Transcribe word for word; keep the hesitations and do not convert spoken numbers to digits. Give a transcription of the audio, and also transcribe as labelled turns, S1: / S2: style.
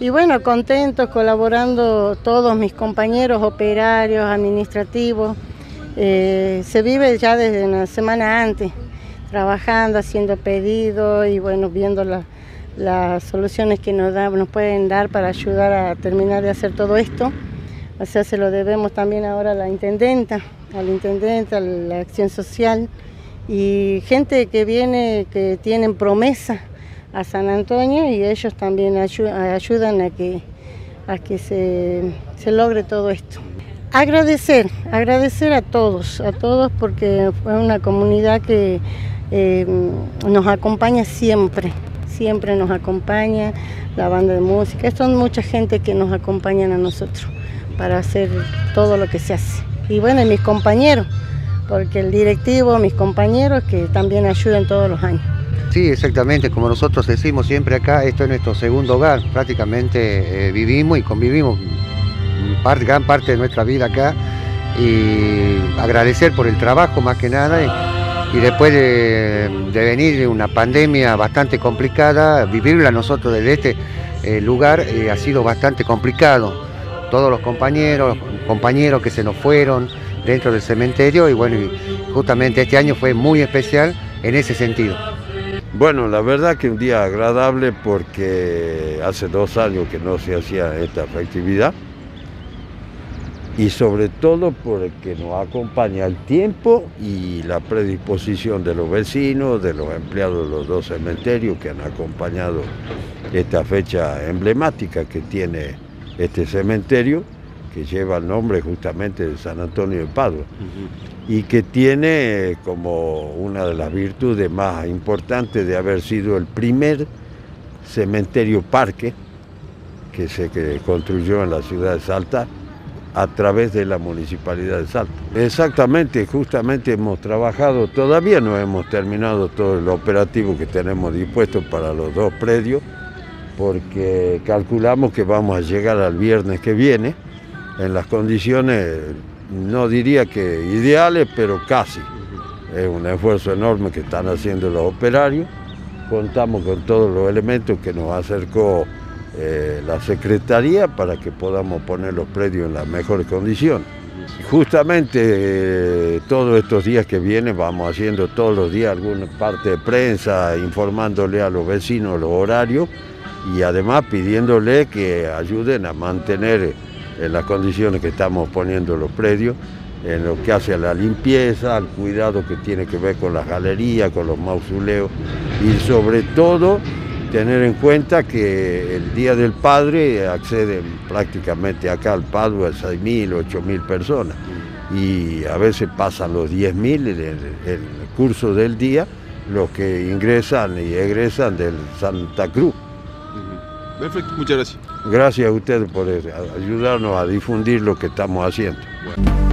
S1: Y bueno, contentos, colaborando todos mis compañeros operarios, administrativos. Eh, se vive ya desde una semana antes, trabajando, haciendo pedidos y bueno, viendo la, las soluciones que nos, da, nos pueden dar para ayudar a terminar de hacer todo esto. O sea, se lo debemos también ahora a la intendenta, a la intendenta, a la acción social y gente que viene, que tienen promesa a San Antonio y ellos también ayudan a que, a que se, se logre todo esto. Agradecer, agradecer a todos, a todos porque fue una comunidad que eh, nos acompaña siempre, siempre nos acompaña, la banda de música, son mucha gente que nos acompañan a nosotros para hacer todo lo que se hace. Y bueno, y mis compañeros, porque el directivo, mis compañeros que también ayudan todos los años.
S2: Sí, exactamente, como nosotros decimos siempre acá, esto es nuestro segundo hogar, prácticamente eh, vivimos y convivimos parte, gran parte de nuestra vida acá y agradecer por el trabajo más que nada y, y después de, de venir de una pandemia bastante complicada, vivirla nosotros desde este eh, lugar eh, ha sido bastante complicado. Todos los compañeros, compañeros que se nos fueron dentro del cementerio y bueno, y justamente este año fue muy especial en ese sentido.
S3: Bueno, la verdad que un día agradable porque hace dos años que no se hacía esta festividad y sobre todo porque nos acompaña el tiempo y la predisposición de los vecinos, de los empleados de los dos cementerios que han acompañado esta fecha emblemática que tiene este cementerio, que lleva el nombre justamente de San Antonio de Padua, uh-huh. y que tiene como una de las virtudes más importantes de haber sido el primer cementerio parque que se que construyó en la ciudad de Salta a través de la Municipalidad de Salta. Exactamente, justamente hemos trabajado, todavía no hemos terminado todo el operativo que tenemos dispuesto para los dos predios, porque calculamos que vamos a llegar al viernes que viene en las condiciones, no diría que ideales, pero casi. Es un esfuerzo enorme que están haciendo los operarios. Contamos con todos los elementos que nos acercó eh, la Secretaría para que podamos poner los predios en las mejores condiciones. Justamente eh, todos estos días que vienen vamos haciendo todos los días alguna parte de prensa, informándole a los vecinos los horarios y además pidiéndole que ayuden a mantener en las condiciones que estamos poniendo los predios, en lo que hace a la limpieza, al cuidado que tiene que ver con las galerías, con los mausoleos y sobre todo tener en cuenta que el Día del Padre acceden prácticamente acá al Padua seis mil, ocho mil personas y a veces pasan los diez mil en el, el curso del día los que ingresan y egresan del Santa Cruz.
S4: Perfecto, muchas gracias.
S3: Gracias a ustedes por ayudarnos a difundir lo que estamos haciendo. Bueno.